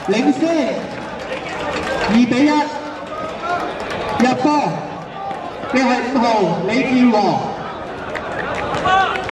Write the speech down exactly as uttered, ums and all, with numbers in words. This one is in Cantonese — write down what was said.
領先二比一，入波嘅係五號李健和。